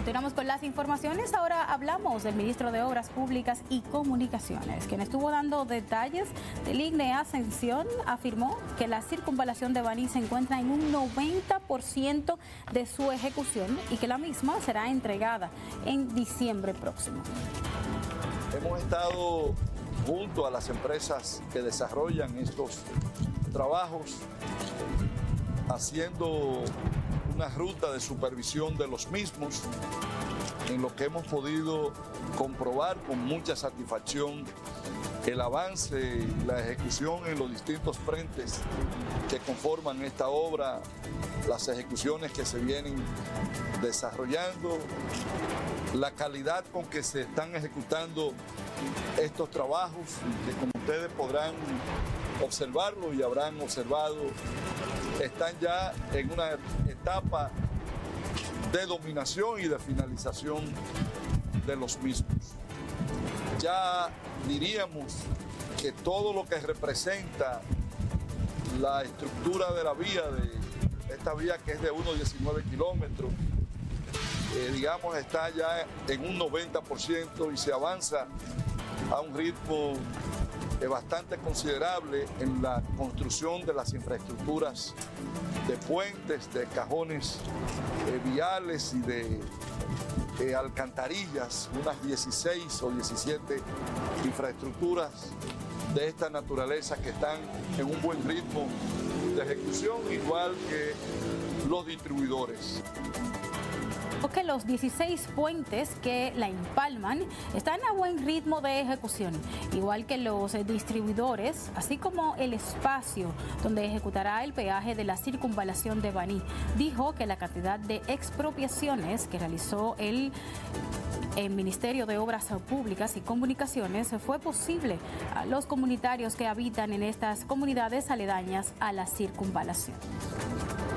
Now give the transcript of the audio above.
Continuamos con las informaciones. Ahora hablamos del ministro de Obras Públicas y Comunicaciones, quien estuvo dando detalles del IGNE Ascensión. Afirmó que la circunvalación de Baní se encuentra en un 90% de su ejecución y que la misma será entregada en diciembre próximo. Hemos estado junto a las empresas que desarrollan estos trabajos haciendo una ruta de supervisión de los mismos, en lo que hemos podido comprobar con mucha satisfacción el avance y la ejecución en los distintos frentes que conforman esta obra, las ejecuciones que se vienen desarrollando, la calidad con que se están ejecutando estos trabajos, que como ustedes podrán observarlo y habrán observado, están ya en una etapa de dominación y de finalización de los mismos. Ya diríamos que todo lo que representa la estructura de la vía, de esta vía que es de unos 19 kilómetros, digamos está ya en un 90% y se avanza a un ritmo bastante considerable en la construcción de las infraestructuras de puentes, de cajones viales y de alcantarillas, unas 16 o 17 infraestructuras de esta naturaleza que están en un buen ritmo de ejecución, igual que los distribuidores. Que los 16 puentes que la empalman están a buen ritmo de ejecución, igual que los distribuidores, así como el espacio donde ejecutará el peaje de la circunvalación de Baní. Dijo que la cantidad de expropiaciones que realizó el Ministerio de Obras Públicas y Comunicaciones fue posible a los comunitarios que habitan en estas comunidades aledañas a la circunvalación.